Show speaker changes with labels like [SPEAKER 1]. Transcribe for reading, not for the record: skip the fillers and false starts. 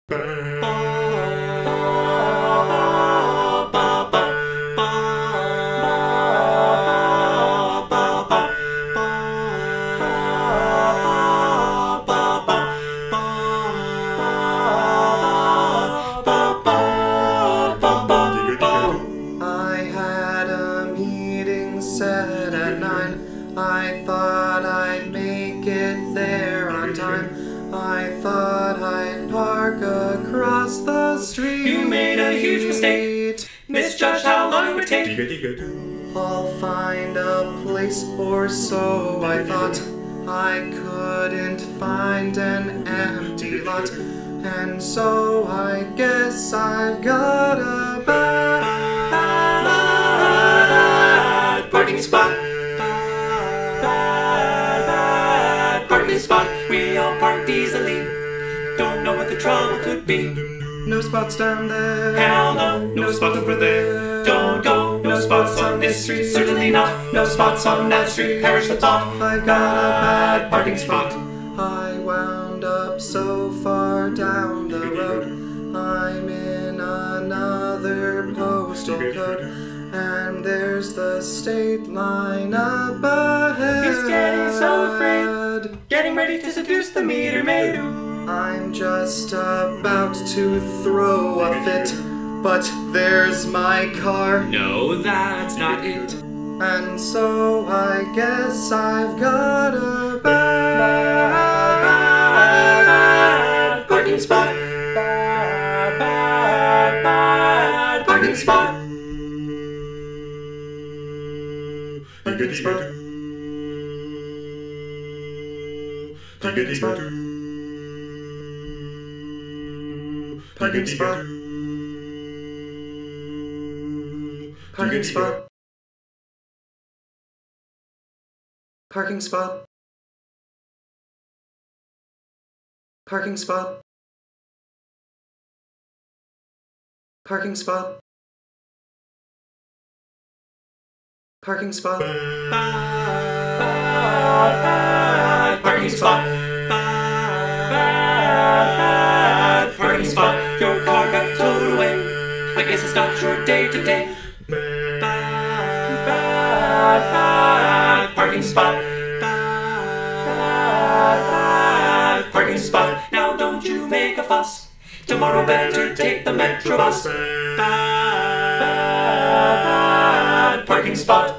[SPEAKER 1] I had a meeting set at 9. I thought I'd make it there on time. I thought I'd park across the street.
[SPEAKER 2] You made a huge mistake. Misjudged how long it would take.
[SPEAKER 1] I'll find a place, or so I thought. I couldn't find an empty lot, and so I guess I've got a bad
[SPEAKER 2] Parking spot. Bad parking spot. We all parked easily. Don't know what the trouble could be.
[SPEAKER 1] No spots down there.
[SPEAKER 2] Hell no. No spots over there. Don't go. No spots on this street. Certainly not. No spots on that street. Perish the thought.
[SPEAKER 1] I've got a bad
[SPEAKER 2] Parking spot.
[SPEAKER 1] I wound up so far down the road. I'm in another postal code, and there's the state line up ahead.
[SPEAKER 2] He's getting so afraid. Getting ready to seduce the meter maid.
[SPEAKER 1] I'm just about to throw a fit, but there's my car,
[SPEAKER 2] No, that's not it.
[SPEAKER 1] and so I guess I've got a bad
[SPEAKER 2] Parking spot. Bad parking spot.
[SPEAKER 1] parking spot. Parking spot. Parking spot. Parking spot. Parking spot. Parking spot. Parking spot. Parking spot.
[SPEAKER 2] Bad parking spot. Bad parking spot. Your car got towed away. I guess it's not your day today. Bad parking spot. Bad parking spot. Now don't you make a fuss. Tomorrow better take the Metro bus. Bad parking spot.